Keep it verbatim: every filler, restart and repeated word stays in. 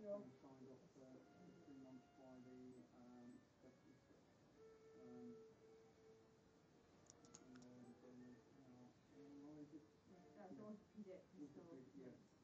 Physio. been signed off for three months by the um, specialist. Um, and, uh, so, uh, That's all pediatric stuff. yeah.